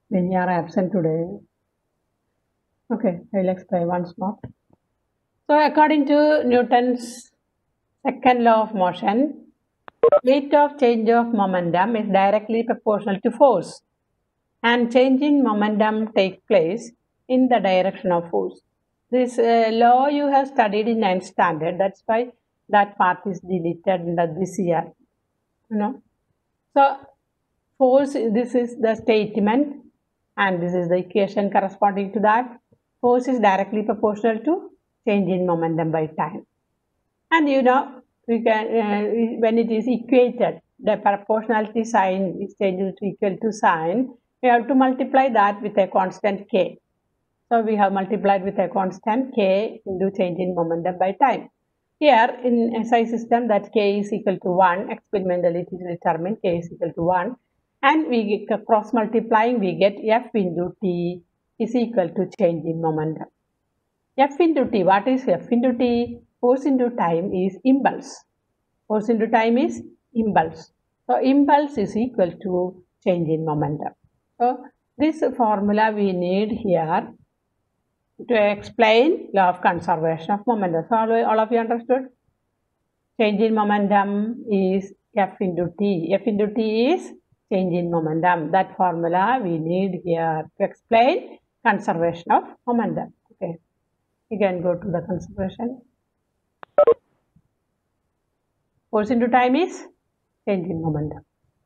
Many are absent today. Okay, I'll explain once more. So, according to Newton's second law of motion, rate of change of momentum is directly proportional to force, and change in momentum takes place in the direction of force. This law you have studied in 9th standard. That's why that part is deleted in this year. You know. So, force. This is the statement, and this is the equation corresponding to that. Force is directly proportional to change in momentum by time. And you know, we can when it is equated, the proportionality sign is changed to equal to sign. We have to multiply that with a constant k. So we have multiplied with a constant k into change in momentum by time. Here in SI system, that k is equal to 1. Experimentally, it is determined k is equal to 1. And we get cross multiplying, we get f into t is equal to change in momentum. F into t, what is F into t? Force into time is impulse. Force into time is impulse. So, impulse is equal to change in momentum. So, this formula we need here to explain law of conservation of momentum. So, all of you understood? Change in momentum is F into t. F into t is change in momentum. That formula we need here to explain conservation of momentum. Okay. You can go to the conservation. Force into time is change in momentum.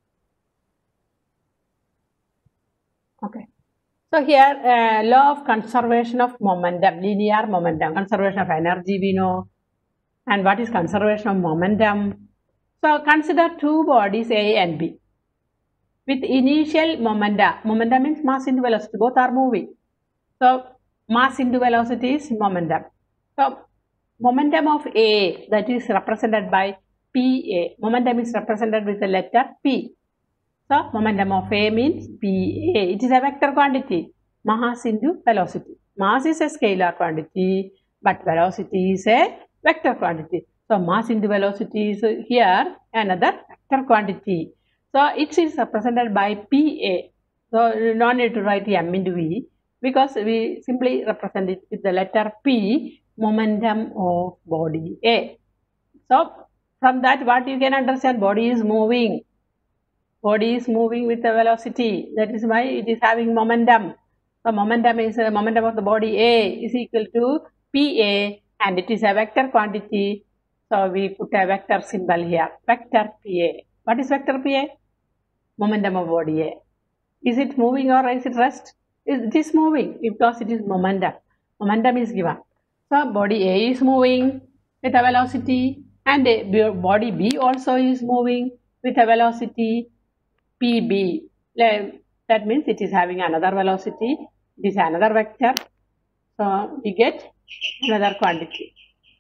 Okay. So here, law of conservation of momentum, linear momentum, conservation of energy we know. And what is conservation of momentum? So consider two bodies A and B. With initial momentum, momentum means mass into velocity, both are moving. So mass into velocity is momentum. So momentum of A, that is represented by PA. Momentum is represented with the letter P. So momentum of A means PA. It is a vector quantity, mass into velocity. Mass is a scalar quantity, but velocity is a vector quantity. So mass into velocity is here another vector quantity. So it is represented by PA. So no need to write M into V, because we simply represent it with the letter P, momentum of body A. So from that, what you can understand, body is moving. Body is moving with the velocity. That is why it is having momentum. So momentum is momentum of the body A is equal to PA, and it is a vector quantity. So we put a vector symbol here, vector PA. What is vector PA? Momentum of body A. Is it moving or is it rest? It is moving because it is momentum. Momentum is given. So body A is moving with a velocity, and body B also is moving with a velocity PB. That means it is having another velocity. It is another vector. So we get another quantity.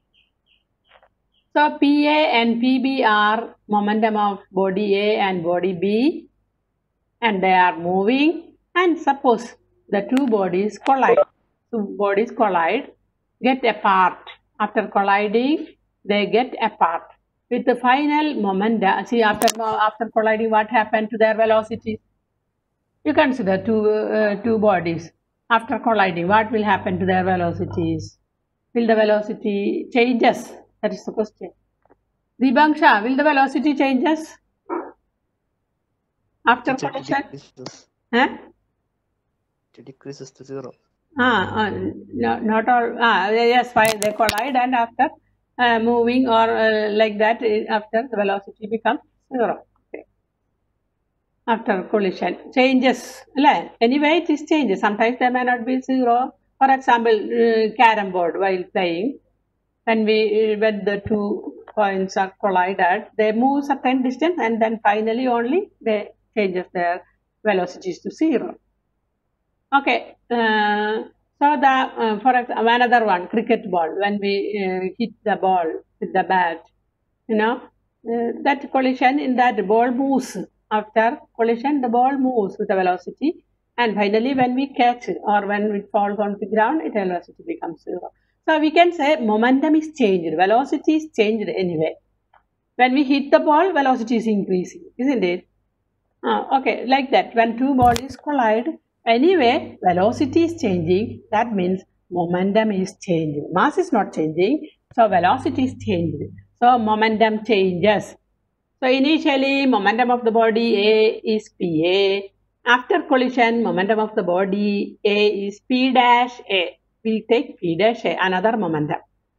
So PA and PB are momentum of body A and body B, and they are moving. And suppose the two bodies collide. Two bodies collide, get apart. After colliding, they get apart. With the final momentum, see after colliding, what happened to their velocities? You consider two bodies after colliding. What will happen to their velocities? Will the velocity changes? That is the question. Dibangsha, will the velocity changes after collision? Huh? It decreases to 0. No, not all. Yes, fine. They collide, and after moving or like that, after the velocity becomes 0. Okay. After collision, changes. Anyway, it is changes. Sometimes they may not be 0. For example, carom board while playing, when the two points are collided, they move certain distance, and then finally only they changes their velocities to 0. Okay. So the for example, another one, cricket ball. When we hit the ball with the bat, that collision in that ball moves. After collision, the ball moves with the velocity, and finally, when we catch it or when it falls on the ground, its velocity becomes 0. So we can say momentum is changed. Velocity is changed anyway. When we hit the ball, velocity is increasing, isn't it? Okay, like that. When two bodies collide, Anyway, velocity is changing. That means momentum is changing. Mass is not changing, so velocity is changing. So momentum changes. So initially, momentum of the body A is PA. After collision, momentum of the body A is P dash A. We take P dash A, another momentum.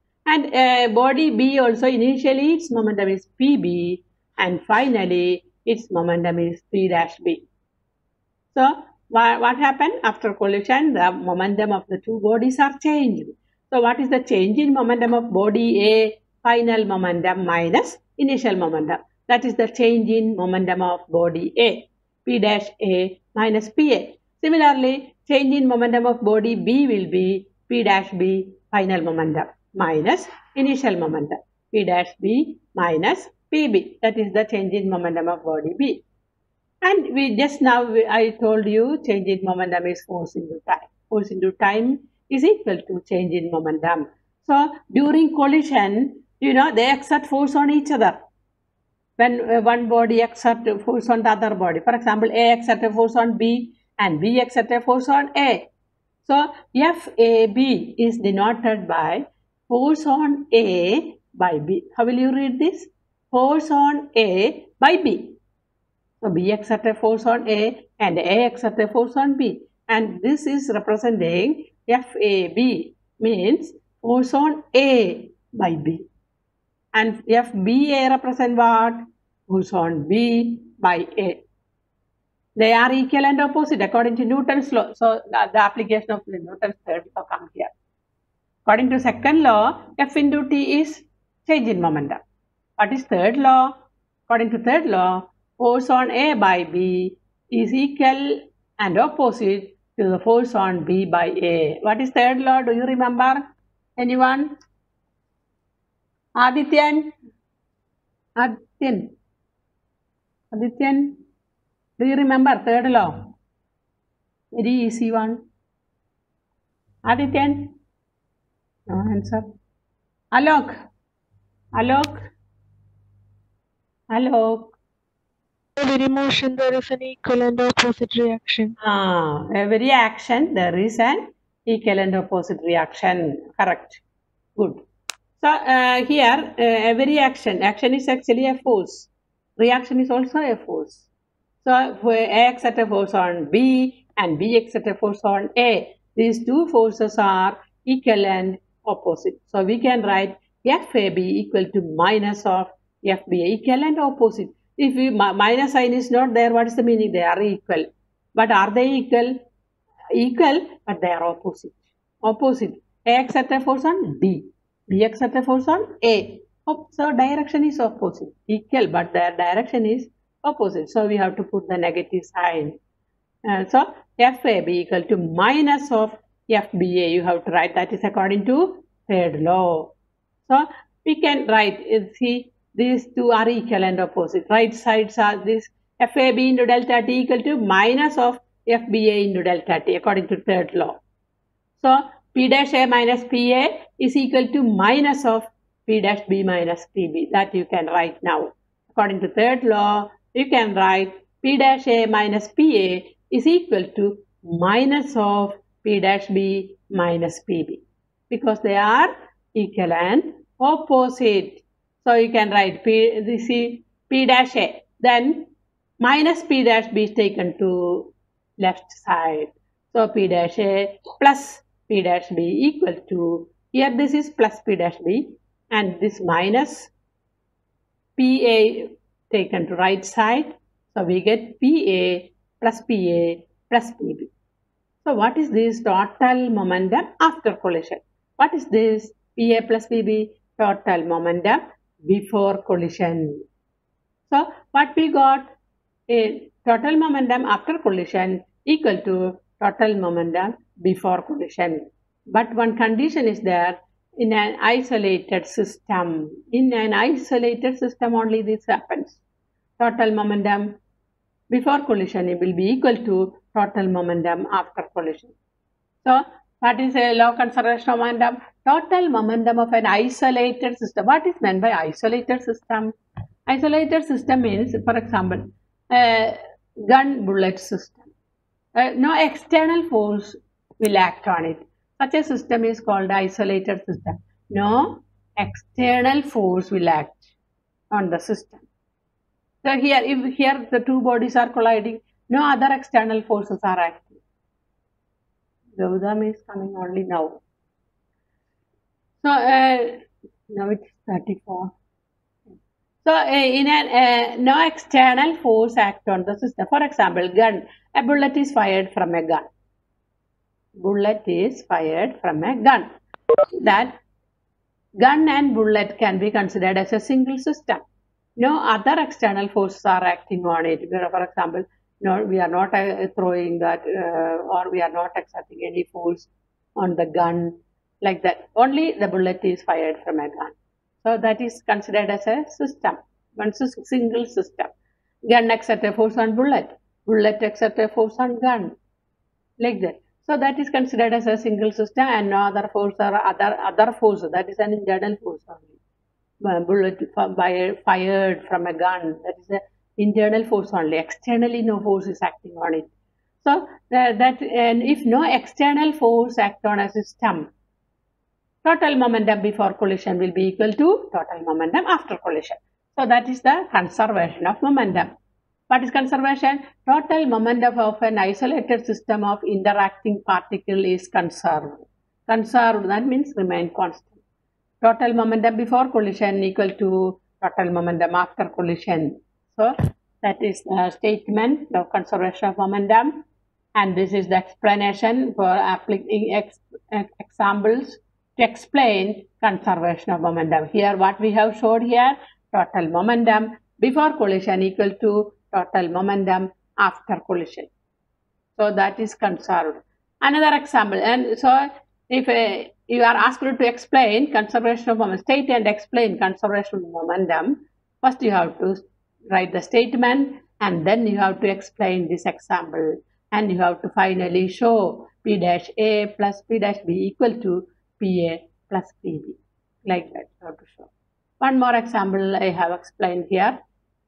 And body B also, initially its momentum is PB, and finally its momentum is P dash B. So what happened after collision? The momentum of the two bodies are changed. So what is the change in momentum of body A? Final momentum minus initial momentum. That is the change in momentum of body A. P dash A minus PA. Similarly, change in momentum of body B will be P dash B final momentum minus initial momentum. P dash B minus PB. That is the change in momentum of body B. And I told you change in momentum is force into time. Force into time is equal to change in momentum. So during collision, they exert force on each other. When one body exerts force on the other body, for example, A exerts a force on B and B exerts a force on A. So FAB is denoted by force on A by B. How will you read this? Force on A by B. So B exerts a force on A and A exerts a force on B. And this is representing FAB, means force on A by B. And FBA represent what? Force on B by A. They are equal and opposite according to Newton's law. So the application of Newton's third law comes here. According to second law, F into T is change in momentum. What is third law? According to third law, force on A by B is equal and opposite to the force on B by A. What is third law? Do you remember? Anyone? Adityan? Do you remember third law? Very easy one. Adityan? No answer. Alok? Every motion there is an equal and opposite reaction. Every action there is an equal and opposite reaction. Correct. Good. So here every action is actually a force. Reaction is also a force. So for A exerts a force on B and B exerts a force on A, these two forces are equal and opposite. So we can write FAB equal to minus of FBA, equal and opposite. If minus sign is not there, what is the meaning? They are equal. But are they equal? Equal, but they are opposite. Opposite. A exerts a force on B. B exerts a force on A. So direction is opposite. Equal, but their direction is opposite. So we have to put the negative sign. So FAB equal to minus of FBA. You have to write that is according to third law. So we can write, see, these two are equal and opposite. Right sides are this FAB into delta T equal to minus of FBA into delta T according to third law. So P dash A minus PA is equal to minus of P dash B minus PB. That you can write now. According to third law, you can write P dash A minus PA is equal to minus of P dash B minus PB, because they are equal and opposite. So you can write P dash A, then minus P dash B is taken to left side. So P dash A plus P dash B equal to, here this is plus P dash B and this minus PA taken to right side. So we get PA plus PB. So what is this? Total momentum after collision. What is this? PA plus PB, total momentum before collision. So what we got? A total momentum after collision equal to total momentum before collision. But one condition is there, in an isolated system. In an isolated system only this happens. Total momentum before collision it will be equal to total momentum after collision. So what is a law of conservation of momentum? Total momentum of an isolated system. What is meant by isolated system? Isolated system means, for example, a gun bullet system. No external force will act on it. Such a system is called isolated system. No external force will act on the system. So here, if here the two bodies are colliding, no other external forces are acting. Gautam is coming only now. So now it's 34. So in an no external force act on the system. For example, gun. A bullet is fired from a gun. Bullet is fired from a gun. That gun and bullet can be considered as a single system. No other external forces are acting on it. For example, no, we are not throwing that or we are not exerting any force on the gun like that. Only the bullet is fired from a gun. So that is considered as a system, one single system. Gun exert a force on bullet, bullet exert a force on gun, like that. So that is considered as a single system, and no other force or other force. That is an internal force only. Bullet fired from a gun. That is an internal force only. Externally, no force is acting on it. So and if no external force act on a system, total momentum before collision will be equal to total momentum after collision. So that is the conservation of momentum. What is conservation? Total momentum of an isolated system of interacting particle is conserved. Conserved, that means remain constant. Total momentum before collision equal to total momentum after collision. So that is the statement of conservation of momentum, and this is the explanation for applying examples to explain conservation of momentum. Here what we have showed here, total momentum before collision equal to total momentum after collision. So that is conserved. Another example, and so if you are asked to explain conservation of momentum, state and explain conservation of momentum, first you have to write the statement and then you have to explain this example, and you have to finally show P dash A plus P dash B equal to PA plus PB, like that you have to show. One more example I have explained here.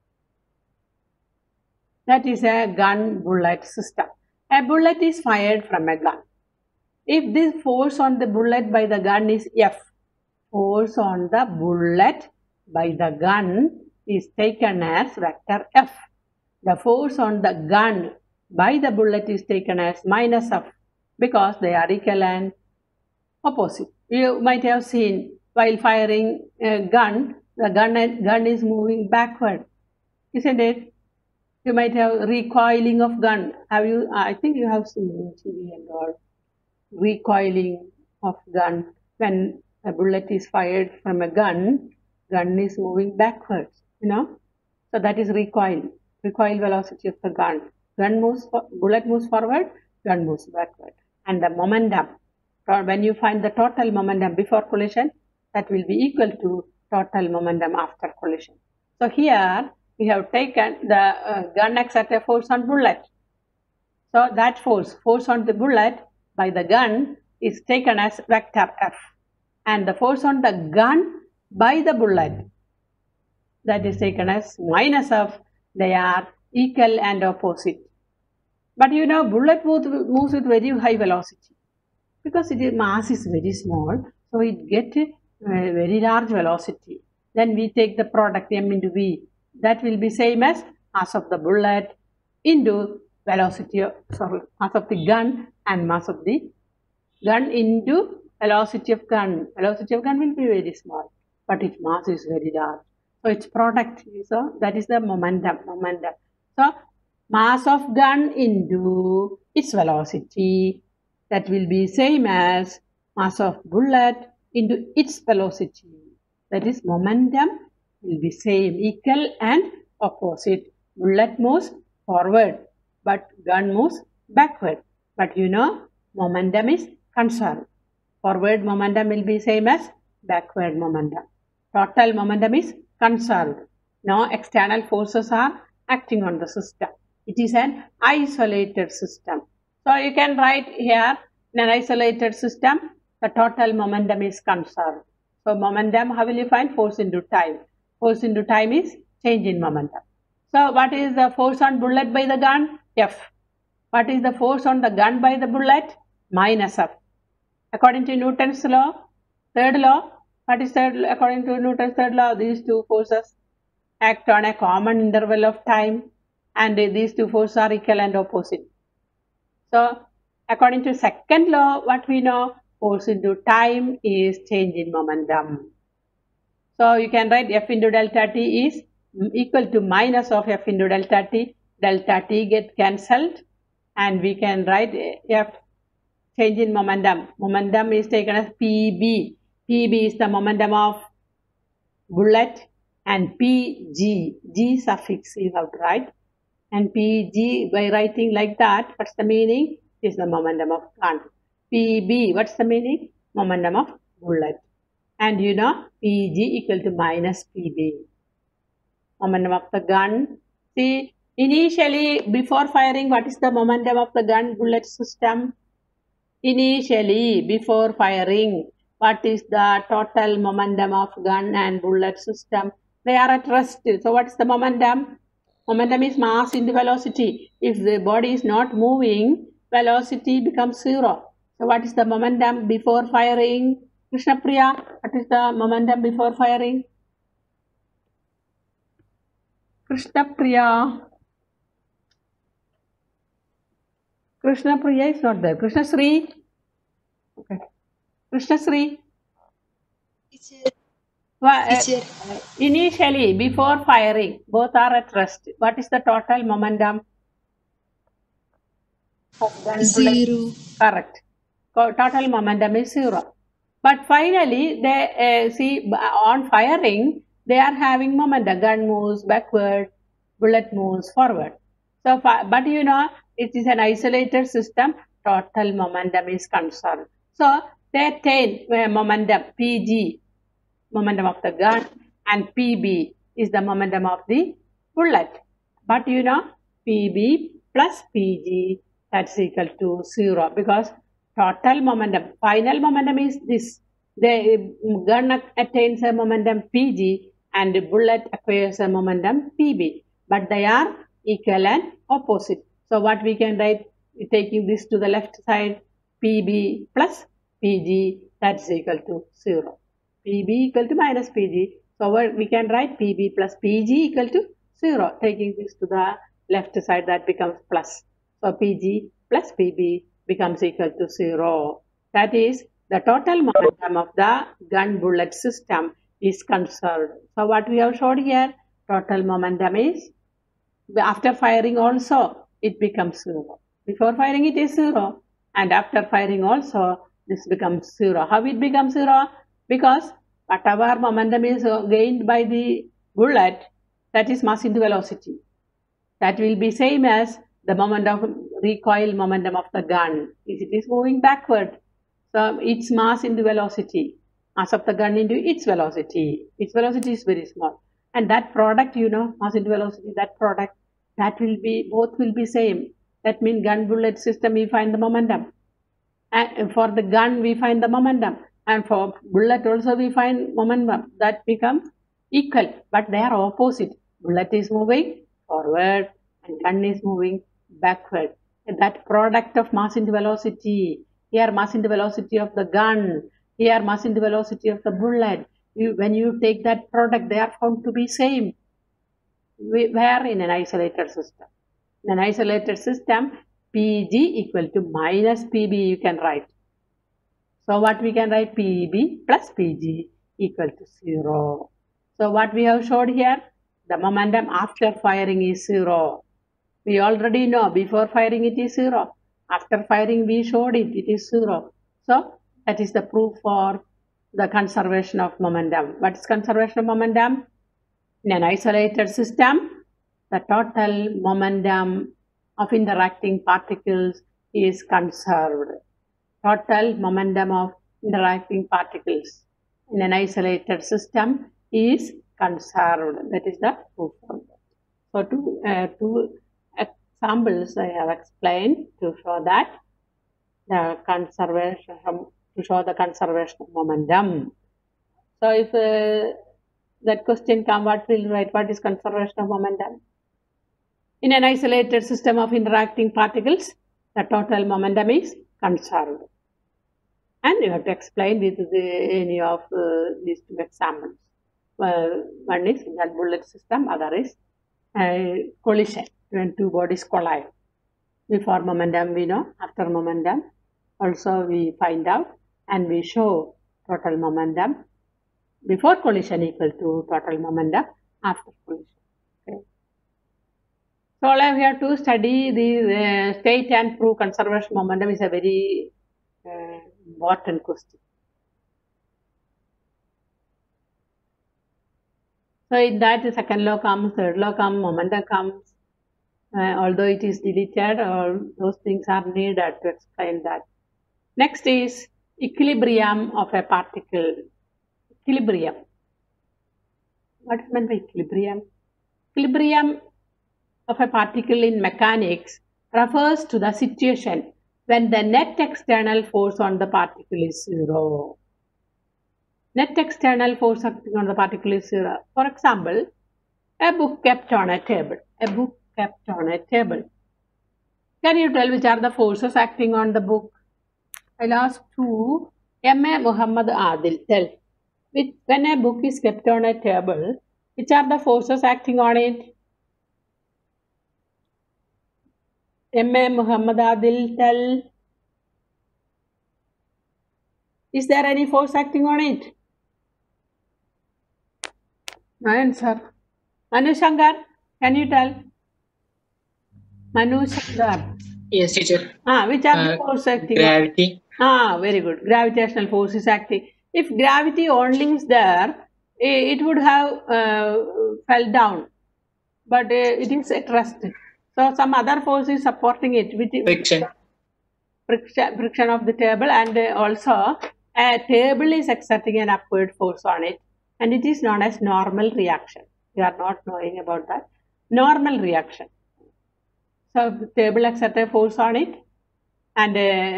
That is a gun bullet system. A bullet is fired from a gun. If this force on the bullet by the gun is F, force on the bullet by the gun is taken as vector F. The force on the gun by the bullet is taken as minus F, because they are equal and opposite. You might have seen while firing a gun, the gun is moving backward, isn't it? You might have recoiling of gun. Have you? I think you have seen TV and all. Recoiling of gun. When a bullet is fired from a gun is moving backwards, you know. So that is recoil velocity of the gun. Bullet moves forward, gun moves backward. And the momentum, when you find the total momentum before collision, that will be equal to total momentum after collision. So here we have taken the gun exert a force on bullet. So that force on the bullet by the gun is taken as vector F, and the force on the gun by the bullet, that is taken as minus F. They are equal and opposite. But you know, bullet moves with very high velocity because its mass is very small, so it gets a very large velocity. Then we take the product m into v. That will be same as mass of the bullet into velocity of, mass of the gun and mass of the gun into velocity of gun. Velocity of gun will be very small, but its mass is very large. So its product, so that is the momentum. So mass of gun into its velocity, that will be same as mass of bullet into its velocity. That is momentum will be same, equal and opposite. Bullet moves forward, but gun moves backward. But you know, momentum is conserved. Forward momentum will be same as backward momentum. Total momentum is conserved. No external forces are acting on the system. It is an isolated system. So you can write here, in an isolated system, the total momentum is conserved. So momentum, how will you find? Force into time. Force into time is change in momentum. So what is the force on bullet by the gun? F. What is the force on the gun by the bullet? Minus F. According to Newton's law, third law, what is third? According to Newton's third law, these two forces act on a common interval of time, and these two forces are equal and opposite. So, according to second law, what we know, force into time is change in momentum. So, you can write F into delta T is equal to minus of F into delta T. Delta T get cancelled, and we can write F change in momentum. Momentum is taken as PB. PB is the momentum of bullet, and PG, G suffix you have to write. And PG, by writing like that, what's the meaning? Is the momentum of gun. PB, what's the meaning? Momentum of bullet. And you know, PG equal to minus PB. Momentum of the gun. See, initially, before firing, what is the momentum of the gun bullet system? Initially, before firing, what is the total momentum of gun and bullet system? They are at rest. So, what is the momentum? Momentum is mass into velocity. If the body is not moving, velocity becomes zero. So, what is the momentum before firing? Krishna Priya, what is the momentum before firing? Krishna Priya. Krishna Priya is not there. Krishna Sri. Okay. Krishna Sri. Initially, before firing, both are at rest. What is the total momentum of gun bullet? Zero. Correct. Total momentum is zero. But finally, they see on firing, they are having momentum. Gun moves backward, bullet moves forward. So, but you know, it is an isolated system. Total momentum is conserved. So, they attain momentum PG, momentum of the gun, and PB is the momentum of the bullet. But you know, PB plus PG, that's equal to 0, because total momentum, final momentum is this. The gun attains a momentum PG and the bullet acquires a momentum PB, but they are equal and opposite. So what we can write, taking this to the left side, PB plus PG, that's equal to 0. PB equal to minus PG. So we can write PB plus PG equal to 0. Taking this to the left side, that becomes plus. So PG plus PB becomes equal to 0. That is, the total momentum of the gun bullet system is conserved. So what we have showed here, total momentum is, after firing also, it becomes 0. Before firing it is 0, and after firing also, this becomes 0. How it becomes 0? Because whatever momentum is gained by the bullet, that is mass into velocity. That will be same as the recoil momentum of the gun. It is moving backward. So its mass into velocity, mass of the gun into its velocity. Its velocity is very small. And that product, you know, mass into velocity, that product, that will be, both will be same. That means gun bullet system, we find the momentum. And for the gun, we find the momentum. And for bullet also, we find momentum. That becomes equal, but they are opposite. Bullet is moving forward and gun is moving backward. And that product of mass into velocity, here mass into velocity of the gun, here mass into velocity of the bullet. When you take that product, they are found to be same. Where in an isolated system? In an isolated system, PG equal to minus PB you can write. So what we can write, PB plus PG equal to 0. So what we have showed here, the momentum after firing is 0. We already know before firing it is 0. After firing we showed it, it is 0. So that is the proof for the conservation of momentum. What is conservation of momentum? In an isolated system, the total momentum of interacting particles is conserved. Total momentum of interacting particles in an isolated system is conserved. That is the proof of that. So two examples I have explained to show that the conservation, to show the conservation of momentum. So if that question comes, what will you write? What is conservation of momentum? In an isolated system of interacting particles, the total momentum is conserved. And you have to explain with any of these two examples. One is that bullet system, other is collision, when two bodies collide. Before momentum we know, after momentum also we find out, and we show total momentum before collision equal to total momentum after collision. Okay. So all I have to study the state and prove conservation momentum is a very important question. So in that, the second law comes, third law comes, momentum comes. Although it is deleted, all those things are needed to explain that. Next is equilibrium of a particle. Equilibrium. What is meant by equilibrium? Equilibrium of a particle in mechanics refers to the situation when the net external force on the particle is zero. Net external force acting on the particle is zero. For example, a book kept on a table. A book kept on a table. Can you tell which are the forces acting on the book? I'll ask to M.A. Muhammad Adil. Tell. When a book is kept on a table, which are the forces acting on it? M.A. Muhammad Adil, tell. Is there any force acting on it? No answer. Manu Shankar, can you tell? Manu Shankar. Yes, teacher. Which are the forces acting? Gravity. Very good. Gravitational force is acting. If gravity only is there, it would have fell down. But it is at rest. So some other force is supporting it. Friction. Friction of the table, and also a table is exerting an upward force on it, and it is known as normal reaction. You are not knowing about that. Normal reaction. So the table exerts a force on it, and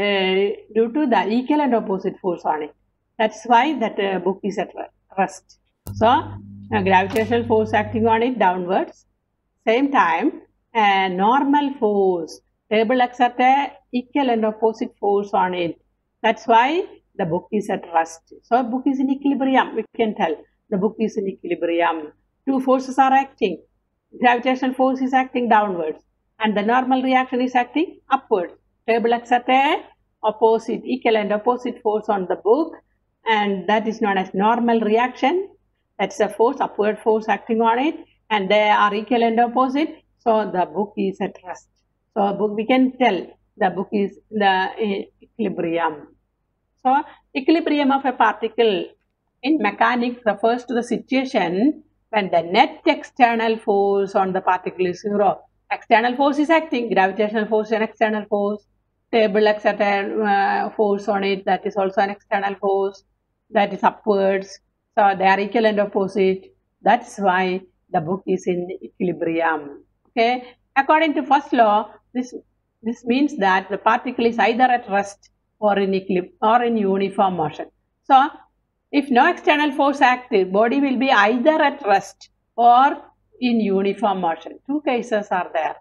due to the equal and opposite force on it. That's why that book is at rest. So gravitational force acting on it downwards. Same time, normal force. Table exerts a equal and opposite force on it. That's why the book is at rest. So book is in equilibrium. We can tell the book is in equilibrium. Two forces are acting. Gravitational force is acting downwards, and the normal reaction is acting upwards. Table exerts a opposite, equal and opposite force on the book, and that is known as normal reaction. That's a force, upward force acting on it, and they are equal and opposite. So the book is at rest. So book, we can tell the book is the equilibrium. So equilibrium of a particle in mechanics refers to the situation when the net external force on the particle is zero. External force is acting, gravitational force and external force. Table exerts a force on it, that is also an external force, that is upwards. So they are equal and opposite. That's why the book is in equilibrium. Okay. According to first law, this means that the particle is either at rest or in uniform motion. So if no external force active, body will be either at rest or in uniform motion. Two cases are there.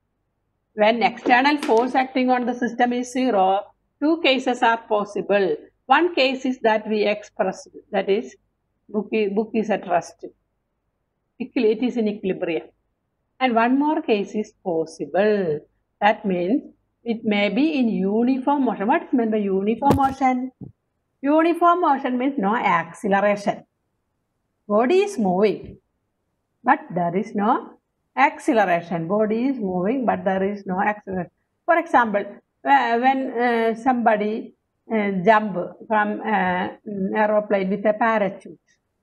When external force acting on the system is zero, two cases are possible. One case is that we expressed, that is, book is at rest. It is in equilibrium. And one more case is possible. That means it may be in uniform motion. What is meant by uniform motion? Uniform motion means no acceleration. Body is moving, but there is no acceleration. Body is moving, but there is no acceleration. For example, when somebody jump from aeroplane with a parachute.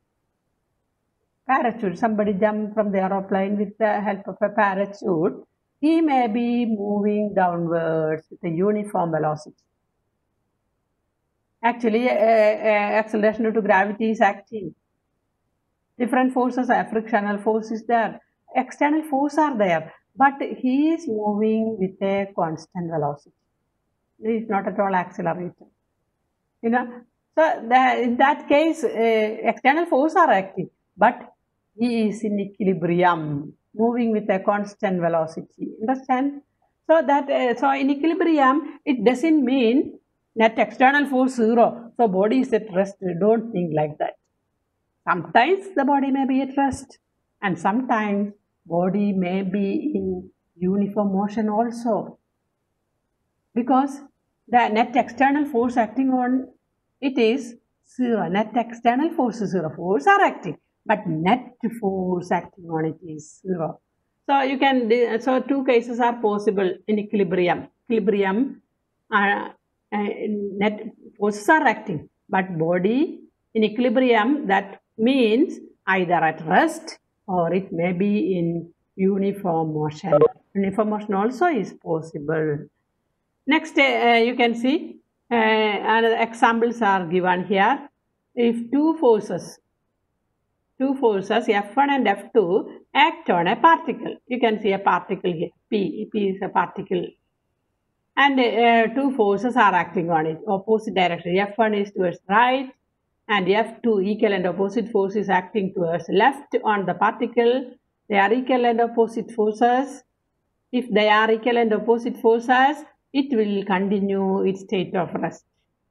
Somebody jump from the aeroplane with the help of a parachute. He may be moving downwards with a uniform velocity. Actually, acceleration due to gravity is acting. Different forces, frictional force is there. External force are there, but he is moving with a constant velocity. He is not at all accelerated. So in that case, external force are acting, but he is in equilibrium. moving with a constant velocity. Understand? So that so in equilibrium, it doesn't mean net external force 0. So body is at rest. Don't think like that. Sometimes the body may be at rest, and sometimes body may be in uniform motion also, because the net external force acting on it is 0. Net external force is 0. Force are acting, but net force acting on it is 0. So you can so two cases are possible in equilibrium. Equilibrium, net forces are acting, but body in equilibrium, that means either at rest or it may be in uniform motion. Uniform motion also is possible. Next, you can see another examples are given here. If two forces F1 and F2 act on a particle. You can see a particle here. P is a particle. And two forces are acting on it, opposite direction. F1 is towards right, and F2, equal and opposite force, is acting towards left on the particle. They are equal and opposite forces. If they are equal and opposite forces, it will continue its state of rest,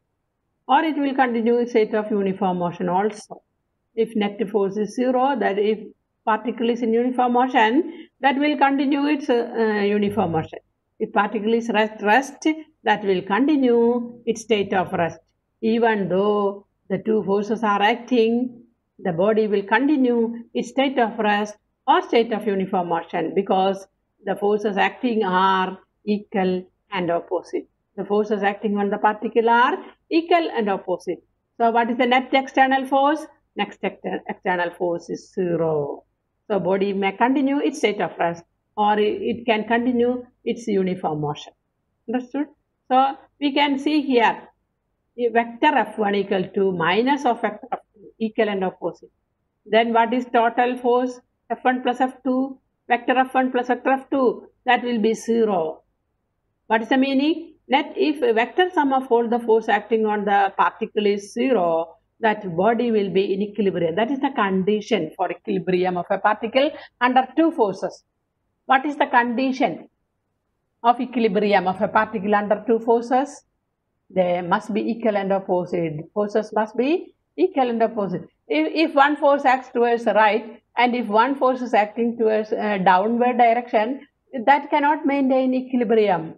or it will continue its state of uniform motion also. If net force is 0, that if particle is in uniform motion, that will continue its uniform motion. If particle is rest, that will continue its state of rest. Even though the two forces are acting, the body will continue its state of rest or state of uniform motion, because the forces acting are equal and opposite. The forces acting on the particle are equal and opposite. So what is the net external force? Next external force is 0. So body may continue its state of rest, or it can continue its uniform motion. Understood? So we can see here vector F1 equal to minus of vector F2, equal and opposite. Then what is total force? F1 plus F2, vector F1 plus vector F2, that will be 0. What is the meaning? That if a vector sum of all the force acting on the particle is 0, that body will be in equilibrium. That is the condition for equilibrium of a particle under two forces. What is the condition of equilibrium of a particle under two forces? They must be equal and opposite. Forces must be equal and opposite. If one force acts towards the right, and if one force is acting towards downward direction, that cannot maintain equilibrium.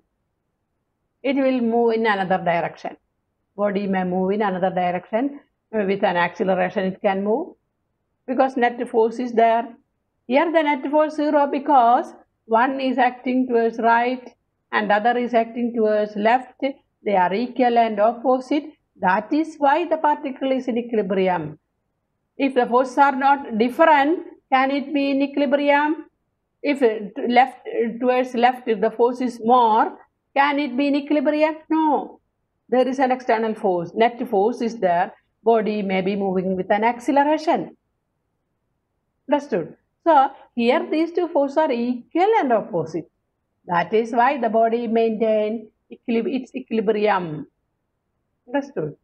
It will move in another direction. Body may move in another direction. With an acceleration it can move, because net force is there. Here the net force 0, because one is acting towards right and other is acting towards left. They are equal and opposite. That is why the particle is in equilibrium. If the forces are not different, can it be in equilibrium? If towards left, if the force is more, can it be in equilibrium? No. There is an external force. Net force is there. Body may be moving with an acceleration. Understood? So here these two forces are equal and opposite. That is why the body maintains its equilibrium. Understood?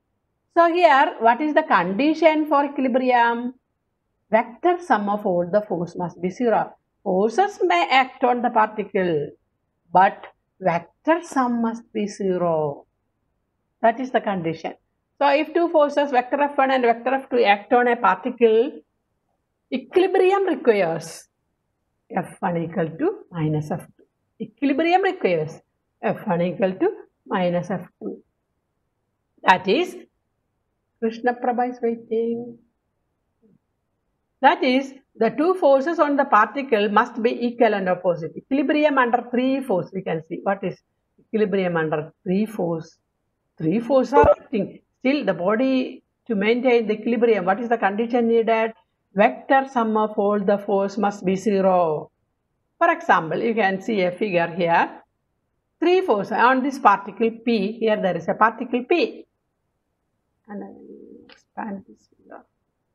So here, what is the condition for equilibrium? Vector sum of all the force must be 0. Forces may act on the particle, but vector sum must be 0. That is the condition. So if two forces, vector F1 and vector F2, act on a particle, equilibrium requires F1 equal to minus F2. Equilibrium requires F1 equal to minus F2. That is, Krishna Prabha is waiting. That is, the two forces on the particle must be equal and opposite. Equilibrium under 3 force, we can see. What is equilibrium under 3 force? 3 forces are acting. Still, the body, to maintain the equilibrium, what is the condition needed? Vector sum of all the force must be 0. For example, you can see a figure here. 3 forces on this particle P. Here there is a particle P. And I will expand this figure.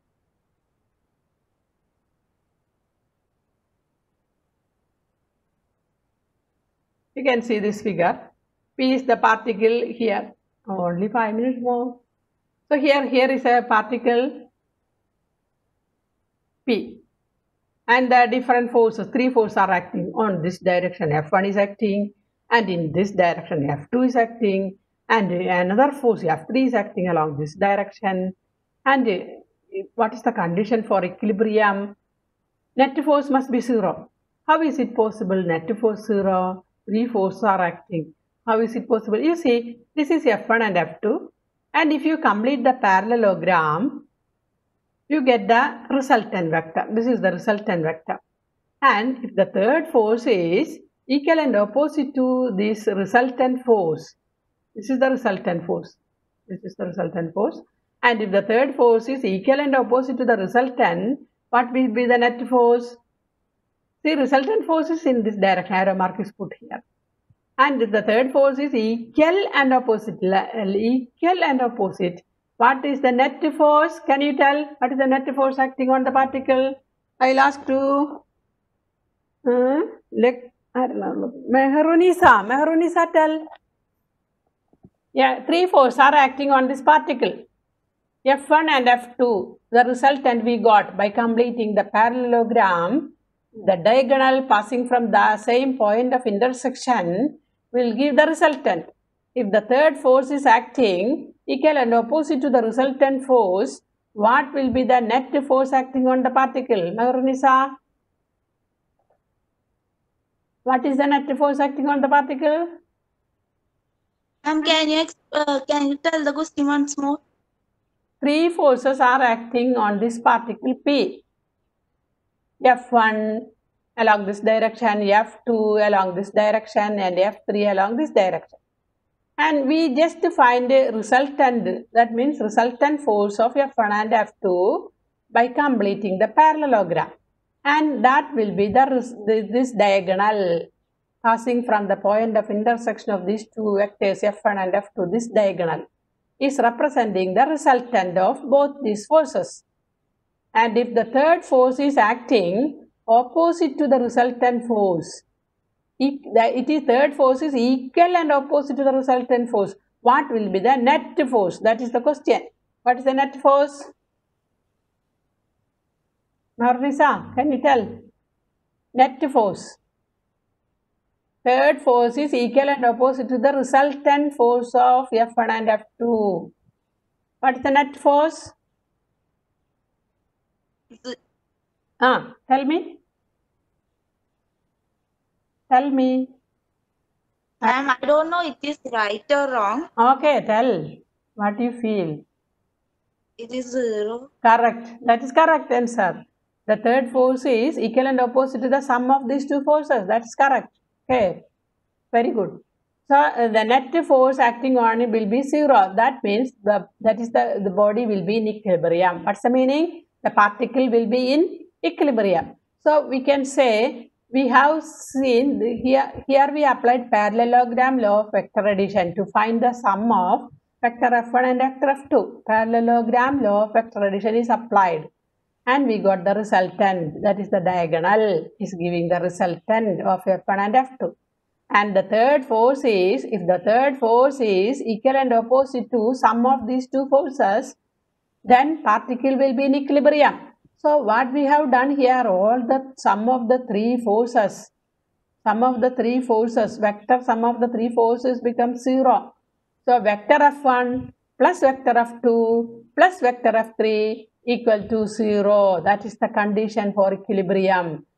You can see this figure. P is the particle here. Only 5 minutes more. So here is a particle P. and the different forces, three forces are acting on this direction. F1 is acting, and in this direction F2 is acting, and another force F3 is acting along this direction. And what is the condition for equilibrium? Net force must be 0. How is it possible net force 0? Three forces are acting. How is it possible? You see, this is F1 and F2, and if you complete the parallelogram, you get the resultant vector. This is the resultant vector. And if the third force is equal and opposite to this resultant force, this is the resultant force. This is the resultant force. And if the third force is equal and opposite to the resultant, what will be the net force? See, resultant force is in this direction. Arrow mark is put here. And if the third force is equal and opposite, what is the net force? Can you tell what is the net force acting on the particle? I'll ask to Mehrunisa, tell. Yeah, three forces are acting on this particle. F1 and F2, the resultant we got by completing the parallelogram, the diagonal passing from the same point of intersection will give the resultant. If the third force is acting equal and opposite to the resultant force, what will be the net force acting on the particle? Mehrunisa, what is the net force acting on the particle? Can you tell the question once more? Three forces are acting on this particle P. F1 along this direction, F2 along this direction, and F3 along this direction. And we just find a resultant, that means resultant force of F1 and F2 by completing the parallelogram. And that will be this diagonal passing from the point of intersection of these two vectors F1 and F2. This diagonal is representing the resultant of both these forces. And if the third force is acting opposite to the resultant force, third force is equal and opposite to the resultant force, what will be the net force? That is the question. What is the net force? Mehrunisa, can you tell? Net force. Third force is equal and opposite to the resultant force of F1 and F2. What is the net force? Tell me. Tell me. Ma'am, I don't know it is right or wrong. Okay, tell. What do you feel? It is 0. Correct. That is correct answer. The third force is equal and opposite to the sum of these two forces. That is correct. Okay. Very good. So, the net force acting on it will be 0. That means the body will be in equilibrium. What's the meaning? The particle will be in equilibrium. So, we can say we have seen here we applied parallelogram law of vector addition to find the sum of vector F1 and vector F2. Parallelogram law of vector addition is applied and we got the resultant, that is the diagonal is giving the resultant of F1 and F2. And the third force is, if the third force is equal and opposite to sum of these two forces, then particle will be in equilibrium. So what we have done here, all the sum of the three forces, vector sum of the three forces becomes 0. So vector F1 plus vector F2 plus vector F3 equal to 0. That is the condition for equilibrium.